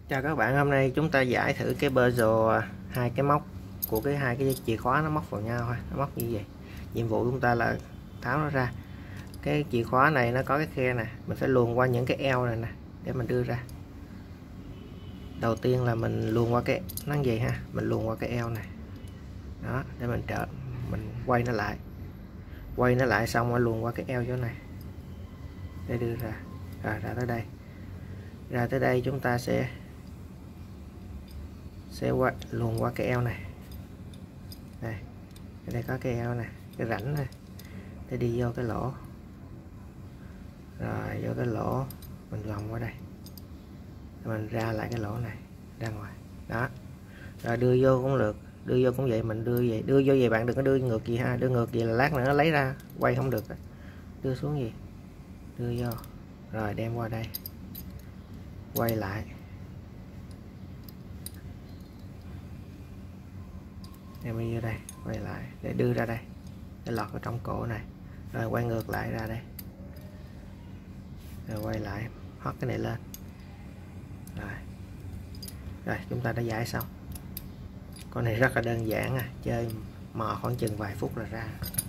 Chào các bạn, hôm nay chúng ta giải thử cái puzzle hai cái móc của hai cái chìa khóa nó móc vào nhau ha. Nó móc như vậy. Nhiệm vụ chúng ta là tháo nó ra. Cái chìa khóa này nó có cái khe nè, mình phải luồn qua những cái eo này nè để mình đưa ra. Đầu tiên là mình luồn qua cái nó như vậy ha, mình luồn qua cái eo này. Đó, để mình quay nó lại. Quay nó lại xong rồi luồn qua cái eo chỗ này. Để đưa ra. Rồi ra tới đây. Ra tới đây chúng ta sẽ luồn qua cái eo này. Đây, ở đây có cái eo này, cái rãnh này, để đi vô cái lỗ. Rồi vô cái lỗ mình vòng qua đây, mình ra lại cái lỗ này ra ngoài. Đó, rồi đưa vô cũng được, đưa vô cũng vậy, mình đưa vô vậy bạn đừng có đưa ngược gì ha, đưa ngược gì là lát nữa nó lấy ra quay không được. Đưa xuống gì, đưa vô rồi đem qua đây, quay lại, đem đi vô đây, quay lại để đưa ra đây, để lọt vào trong cổ này, rồi quay ngược lại ra đây, rồi quay lại hót cái này lên. Rồi chúng ta đã giải xong. Con này rất là đơn giản à, chơi mò khoảng chừng vài phút là ra.